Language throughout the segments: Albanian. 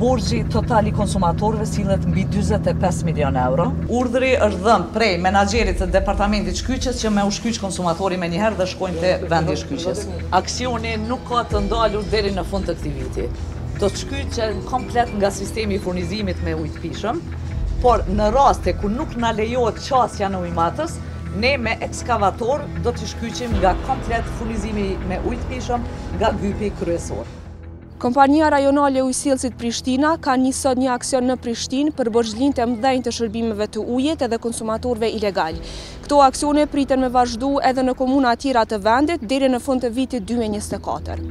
Borxhi total i konsumatorëve sillet mbi 45 milion euro. Urdhri është dhënë prej menaxherit të departamentit shkyqjes që me u shkyq konsumatori me njëherë dhe shkojnë te vendi i shkyqjes. Aksioni nuk ka të ndalur deri në fund të këtij viti. Do të shkyqen komplet nga sistemi i furnizimit me ujë të pishëm, por në raste ku nuk na lejohet qasja në ujmatës, ne me ekskavator do të shkyqim nga komplet furnizimi me ujë të pishëm nga gypi kryesor. Kompania rajonale e ujësillësit Prishtina ka nisur një aksion në Prishtinë për borxhlinë të mëdhenj të shërbimeve të ujit edhe konsumatorëve ilegal. Këto aksione priten me vazhdu edhe në komuna tjera të vendit deri në fund të vitit 2024.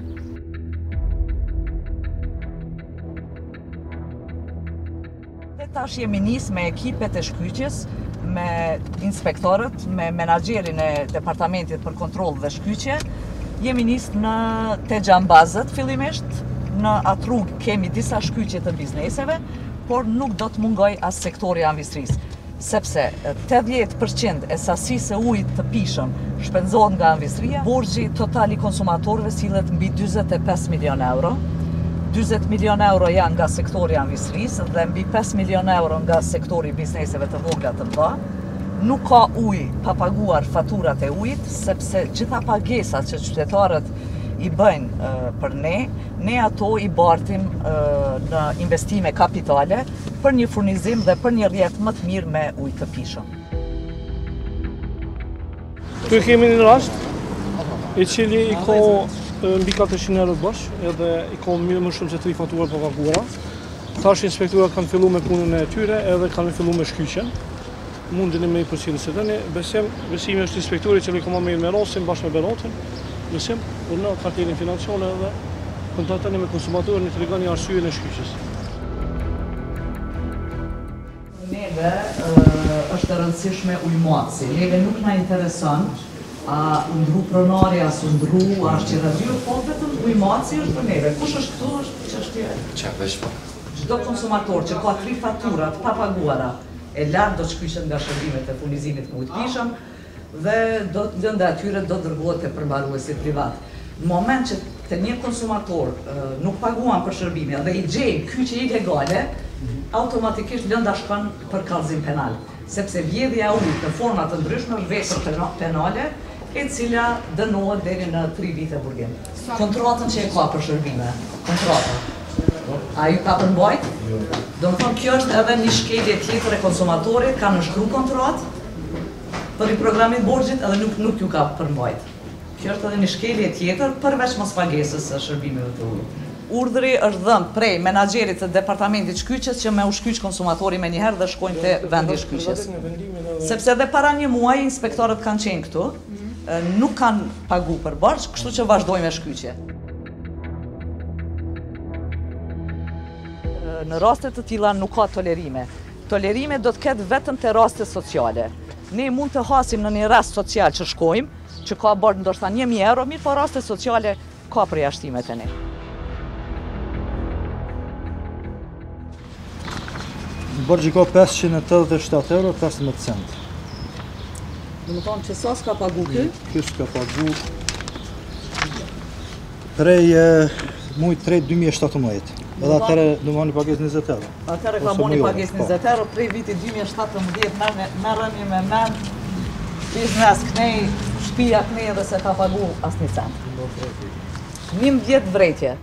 Tash jemi nis me ekipet e shkyqjes, me inspektorët, me menaxherin e departamentit për kontroll dhe shkyqje. Jemi nis në te Xhambazët fillimisht, në atë rrugë kemi disa shkyqje të bizneseve, por nuk do të mungoj as sektori i anvistrisë, sepse 80% e sasisë së ujit të pishëm shpenzohet nga anvistria. Borxhi total i konsumatorëve sillet mbi 45 milion euro. 40 milion euro janë nga sektori i anvistrisë dhe mbi 5 milion euro nga sektori i bizneseve të vogla të mëdha. Nuk ka ujë pa paguar faturat e ujit, sepse gjitha pagesat që qytetarët i bëjnë për ne ato i bartim në investime kapitale për një furnizim dhe për një rrjet më të mirë me ujë të pishëm. Këtu kemi një rast i cili i ka mbi 400 euro bash, edhe i ka më shumë se 3 fatura të paguara. Tash inspektorat kanë filluar me punën e tyre edhe kanë filluar me shkyqjen. Mundin e me i përcjellës së tani, besimi është inspektori që i ka marrë me rastin bashkë me Berotin. Besim, por në kartelin financiare edhe kontaktoni me konsumatorin i tregoni arsyeën e shkyqjes. Neve është e rëndësishme ujmatësi. Neve nuk na intereson a ndru pronari, a su ndru, a është që radio, po vetëm ujmatësi është për neve. Kush është këtu është çështje? Veç po. Çdo konsumator që ka 3 fatura të papaguara e lartë do të shkyqet nga shërbimet e furnizimit me ujë të pishëm dhe do të lëndë atyre do dërgohet te përmbaruesi privat. Në moment që të një konsumator nuk paguan për shërbimin dhe i gjejnë kyçe ilegale, automatikisht lënda shkon për kallëzim penal, sepse vjedhja e ujit në forma të ndryshme është vepër penale, e cila dënohet deri në 3 vite burgim. Kontratën që e ka për shërbime, kontratën, a ju ka përmbajt? Do të thonë kjo është edhe një shkelje tjetër e konsumatorit, ka nënshkruar kontratë për i programit borxhit edhe nuk ju ka përmbajt. Kjo është edhe një shkelje tjetër përveç mospagesës së shërbimeve të ujit. Urdhri është dhënë prej menaxherit të departamentit shkyqjes që me u shkyq konsumatori me njëherë dhe shkojnë te vendi i shkyqjes. Sepse edhe para një muaji inspektorët kanë qenë këtu, nuk kanë pagu për borxh, kështu që vazhdojmë me shkyqje. Në raste të tilla nuk ka tolerime. Tolerime do të ketë vetëm te raste sociale. Ne mund të hasim në një rast social që shkojmë, që ka borxh ndoshta 1000 euro, mirë po raste sociale ka përjashtimet e ne. Borxhi ka 587 euro 15 cent. Do të thonë që sa s'ka pagu ky? Ky s'ka pagu prej mujt 3 2017. Edhe atëre do moni pagesë 20 euro. Atëre ka moni pagesë 20 euro prej vitit 2017 merreni me mend biznes kënej, shtëpia kënej edhe se ka pagu asnjë cent. 11 vretje.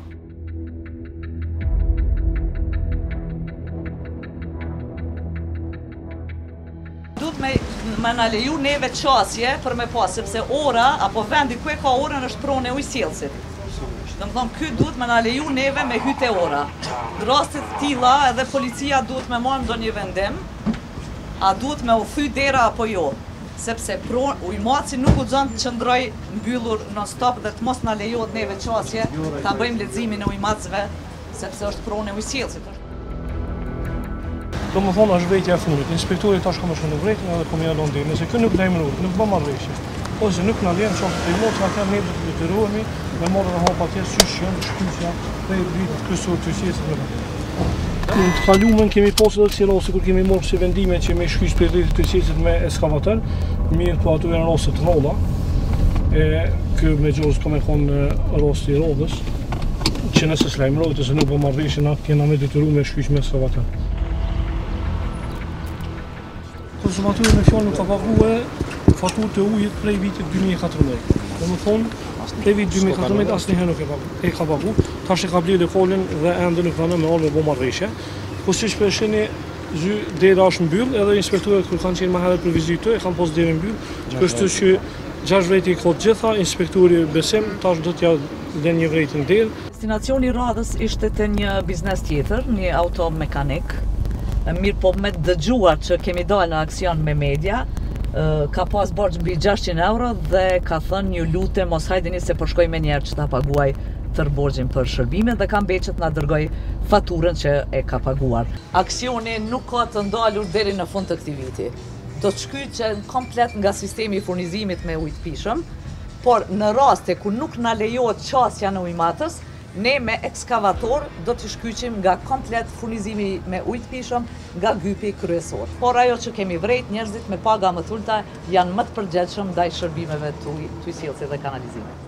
Me na leju neve qasje për me pas, sepse ora, apo vendi ku e ka orën është pronë e ujësillësit. Do të thonë, ky duhet me na leju neve me hyte ora. Në rastet të tilla edhe policia duhet me marrë ndonjë vendim, a duhet me u thy dera apo jo. Sepse ujmatësi nuk guxon të qëndroj mbyllur non stop dhe të mos na lejohet neve qasje, ta bëjmë leximin e ujmatësve, sepse është pronë e ujësillësit. Do më thonë është vrejtja e fundit. Inspektori tash ka më shumë në vrejtën edhe po më jalon deri. Nëse kë nuk lajmërohet, nuk bën marrëveshje. Ose nuk na lën çfarë të mos ata ne do të detyrohemi me marrë dhe hapa tjetër syç janë shkyqja prej vitit kryesor të qytetit. Në të kaluarën kemi pasur edhe si rose kur kemi marrë si vendime që me shkyq prej vitit të qytetit me ekskavator, mirë po ato janë rose të rrolla. Ky me gjos ka më thonë rosti i rrodhës, që nëse slajmërohet ose nuk po marrëveshje, na kena me detyruar me shkyq me sovatë. Konsumatori me fjalë nuk ka paguar faturën e ujit prej vitit 2014. Domethënë, prej vitit 2014 asnjëherë nuk e ka paguar. Tash e ka blerë lokalin dhe ende nuk pranon me ardhmë bo marrëveshje. Po siç po shihni, dera është mbyll, edhe inspektorët kur kanë qenë më herët për vizitë e kanë pas derën mbyll. Kështu që 6 vrejtje i ka të gjitha, inspektori besim tash do t'ja lënë një vrejtje në derë. Destinacioni i radhës ishte te një biznes tjetër, një automekanik. Mirë po me dëgjuar që kemi dalë në aksion me media, ka pas borxh mbi 600 euro dhe ka thënë ju lutem mos hajdeni se po shkoj me njerë që ta paguaj tër borxhin për shërbime dhe ka mbeqë të na dërgoj faturën që e ka paguar. Aksioni nuk ka të ndalur deri në fund të këtij viti. Do të shkyqen komplet nga sistemi i furnizimit me ujë të pishëm, por në raste ku nuk na lejohet qasja në ujmatës, ne me ekskavator do të shkyqim nga komplet furnizimi me ujë të pishëm nga gypi kryesor. Por ajo që kemi vrejt, njerëzit me paga më të ulta janë më të përgjegjshëm ndaj shërbimeve të ujësillësit dhe kanalizimit.